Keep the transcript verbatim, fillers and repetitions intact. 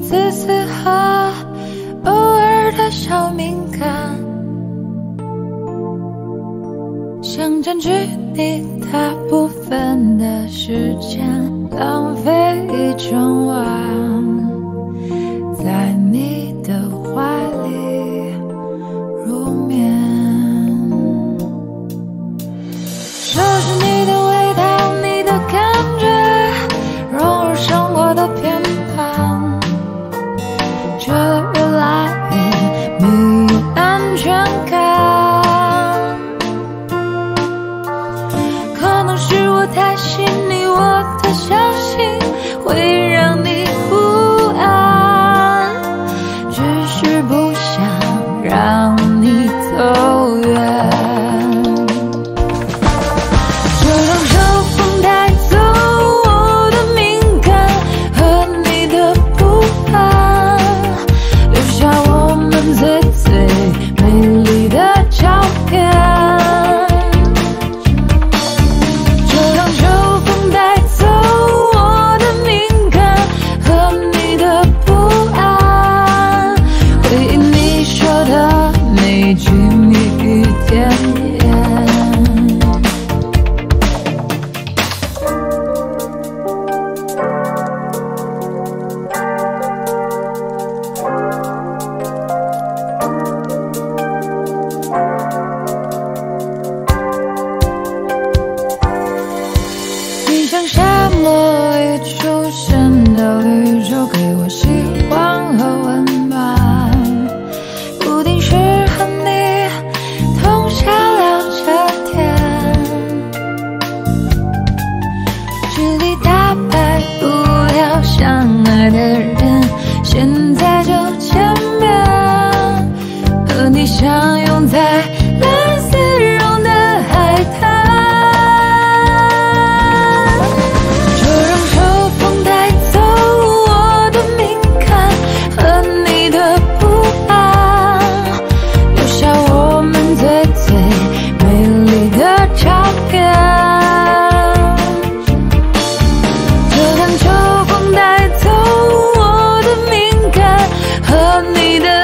自私和偶尔的小敏感，想占据你大部分的时间，浪费一整晚在你的怀里入眠。收拾你的味道，你的感觉，融入生活的偏袒，却越来越没有安全感。可能是我太细腻，我的小心会让你不安，只是不想让你走远。像沙漠里出现的绿洲，给我希望和温暖，不定时和你通宵聊着天，距离打败不了相爱的人，现在就见面，和你相拥在蓝丝绒的海滩。你的